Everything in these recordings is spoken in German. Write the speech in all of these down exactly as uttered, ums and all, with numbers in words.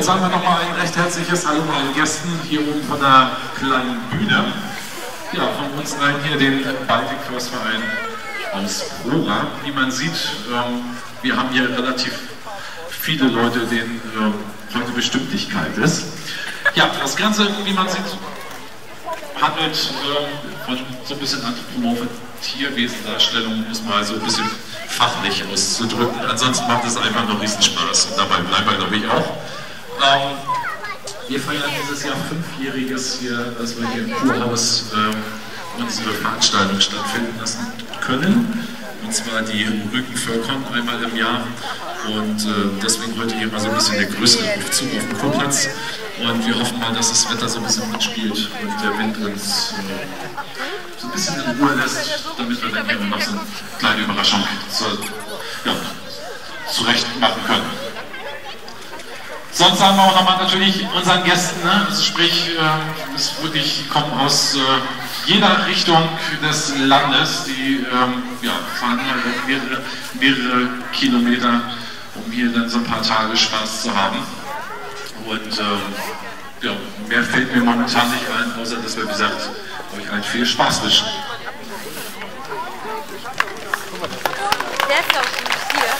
sagen wir nochmal ein recht herzliches Hallo allen Gästen hier oben von der kleinen Bühne. Ja, von uns allen hier den Baltic First Verein aus Rora. Wie man sieht, ähm, wir haben hier relativ viele Leute, denen ähm, heute bestimmt nicht kalt ist. Ja, das Ganze, wie man sieht, handelt äh, von so ein bisschen anthropomorphen Tierwesendarstellungen, um es mal so ein bisschen fachlich auszudrücken. Ansonsten macht es einfach noch riesen Spaß und dabei bleiben wir, glaube ich, auch. Ähm, wir feiern dieses Jahr fünfjähriges hier, dass wir hier im Kurhaus äh, unsere Veranstaltung stattfinden lassen können. Und zwar die Rügen Furcon einmal im Jahr. Und äh, deswegen heute hier mal so ein bisschen der größere Aufzug auf dem Kurplatz. Und wir hoffen mal, dass das Wetter so ein bisschen mitspielt und der Wind uns äh, so ein bisschen in Ruhe lässt, damit wir dann hier noch so eine kleine Überraschung zu, ja, zurecht machen können. Sonst haben wir auch nochmal natürlich unseren Gästen, ne? Also sprich, äh, es wirklich kommen aus äh, jeder Richtung des Landes, die ähm, ja, fahren halt mehrere, mehrere Kilometer, um hier dann so ein paar Tage Spaß zu haben. Und ähm, ja, mehr fällt mir momentan nicht ein, außer dass wir, wie gesagt, euch allen viel Spaß wünschen. Der ist, glaube ich, nicht hier.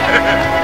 Danke.